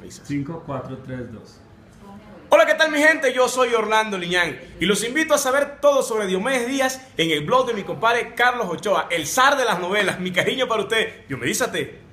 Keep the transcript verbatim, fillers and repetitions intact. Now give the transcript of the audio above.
cinco, cuatro, tres, dos. Hola, ¿qué tal mi gente? Yo soy Orlando Liñán y los invito a saber todo sobre Diomedes Díaz en el blog de mi compadre Carlos Ochoa, el zar de las novelas. Mi cariño para usted, Diomedízate.